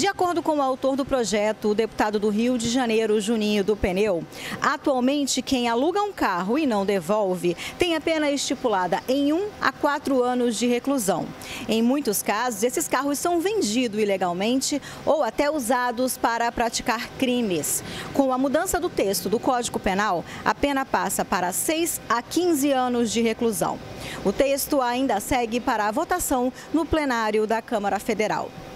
De acordo com o autor do projeto, o deputado do Rio de Janeiro, Juninho do Pneu, atualmente quem aluga um carro e não devolve tem a pena estipulada em 1 a 4 anos de reclusão. Em muitos casos, esses carros são vendidos ilegalmente ou até usados para praticar crimes. Com a mudança do texto do Código Penal, a pena passa para 6 a 15 anos de reclusão. O texto ainda segue para a votação no plenário da Câmara Federal.